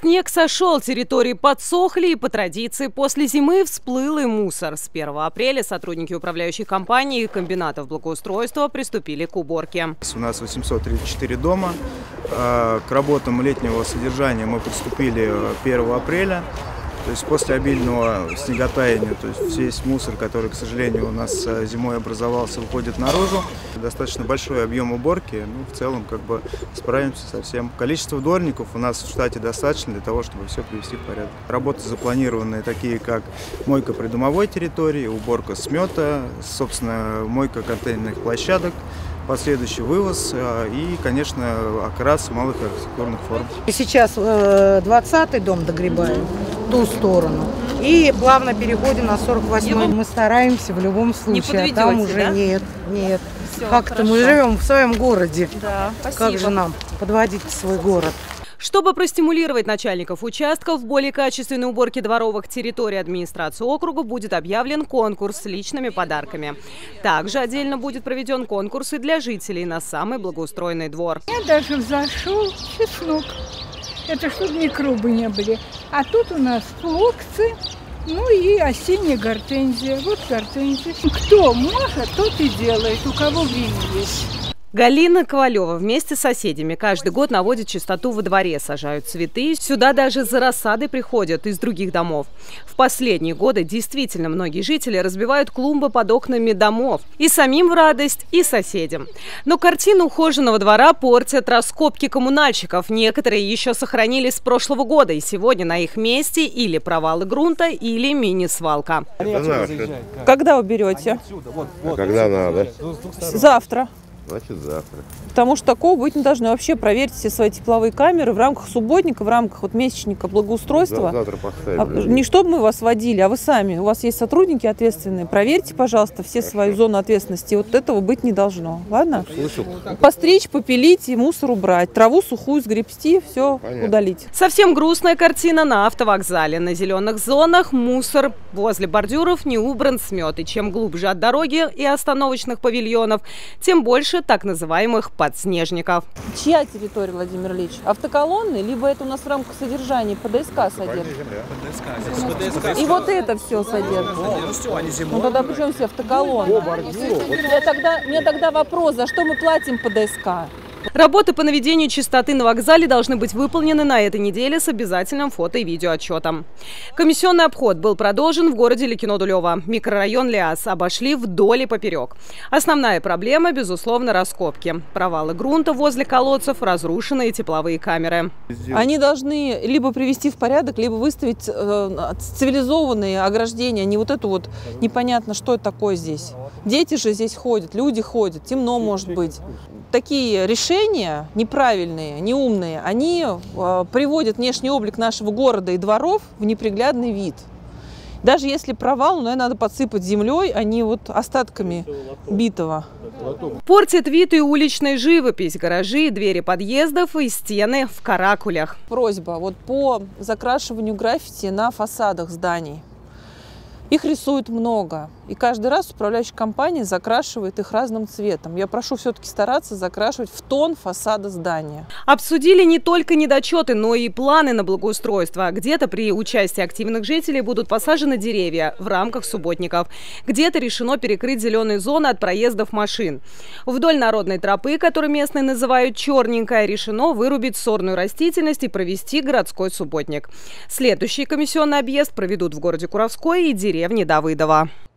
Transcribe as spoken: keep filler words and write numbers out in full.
Снег сошел, территории подсохли, и по традиции после зимы всплыл и мусор. С первого апреля сотрудники управляющих компаний и комбинатов благоустройства приступили к уборке. У нас восемьсот тридцать четыре дома. К работам летнего содержания мы приступили первого апреля. То есть после обильного снеготаяния, то есть весь мусор, который, к сожалению, у нас зимой образовался, выходит наружу. Достаточно большой объем уборки, ну, в целом как бы справимся со всем. Количество дворников у нас в штате достаточно для того, чтобы все привести в порядок. Работы запланированы такие, как мойка придомовой территории, уборка смета, собственно, мойка контейнерных площадок, последующий вывоз и, конечно, окрас малых архитектурных форм. Сейчас двадцатый дом догребаем в ту сторону и плавно переходим на сорок восьмой. Мы стараемся в любом случае, не а там уже да? нет, нет. Как-то мы живем в своем городе. Да, как же нам подводить свой город? Чтобы простимулировать начальников участков в более качественной уборке дворовых территорий, администрации округа будет объявлен конкурс с личными подарками. Также отдельно будет проведен конкурс и для жителей на самый благоустроенный двор. Я даже взошел чеснок. Это чтобы микробы не были. А тут у нас флоксы, ну и осенняя гортензия. Вот гортензия. Кто может, тот и делает, у кого время есть. Галина Ковалева вместе с соседями каждый год наводит чистоту во дворе, сажают цветы. Сюда даже за рассадой приходят из других домов. В последние годы действительно многие жители разбивают клумбы под окнами домов. И самим в радость, и соседям. Но картину ухоженного двора портят раскопки коммунальщиков. Некоторые еще сохранились с прошлого года. И сегодня на их месте или провалы грунта, или мини-свалка. Когда уберете? А когда надо? Завтра. Значит, завтра. Потому что такого быть не должно. Вообще проверьте все свои тепловые камеры в рамках субботника, в рамках вот месячника благоустройства. Завтра поставим. Не чтобы мы вас водили, а вы сами. У вас есть сотрудники ответственные. Проверьте, пожалуйста, все Хорошо. свои зоны ответственности. Вот этого быть не должно. Ладно? Слышал? Постричь, попилить и мусор убрать. Траву сухую сгребсти, все Понятно. Удалить. Совсем грустная картина на автовокзале. На зеленых зонах мусор, возле бордюров не убран смет. И чем глубже от дороги и остановочных павильонов, тем больше так называемых подснежников. Чья территория, Владимир Ильич? Автоколонны, либо это у нас в рамках содержания ПДСК содержит? И вот это все содержит. Ну тогда при чем все автоколонны? Я тогда, у меня тогда вопрос, за что мы платим ПДСК? Работы по наведению чистоты на вокзале должны быть выполнены на этой неделе с обязательным фото- и видеоотчетом. Комиссионный обход был продолжен в городе Ликино-Дулево. Микрорайон Лиас обошли вдоль и поперек. Основная проблема, безусловно, раскопки. Провалы грунта возле колодцев, разрушенные тепловые камеры. Они должны либо привести в порядок, либо выставить э, цивилизованные ограждения, не вот эту вот непонятно, что это такое здесь. Дети же здесь ходят, люди ходят, темно может быть. Такие решения неправильные, неумные, они э, приводят внешний облик нашего города и дворов в неприглядный вид. Даже если провал, ну, наверное, надо подсыпать землей, а не вот остатками битого. Портит вид и уличная живопись, гаражи, двери подъездов и стены в каракулях. Просьба вот по закрашиванию граффити на фасадах зданий. Их рисуют много, и каждый раз управляющая компания закрашивает их разным цветом. Я прошу все-таки стараться закрашивать в тон фасада здания. Обсудили не только недочеты, но и планы на благоустройство. Где-то при участии активных жителей будут посажены деревья в рамках субботников. Где-то решено перекрыть зеленые зоны от проездов машин. Вдоль народной тропы, которую местные называют черненькая, решено вырубить сорную растительность и провести городской субботник. Следующий комиссионный объезд проведут в городе Куровской и деревне Давыдово.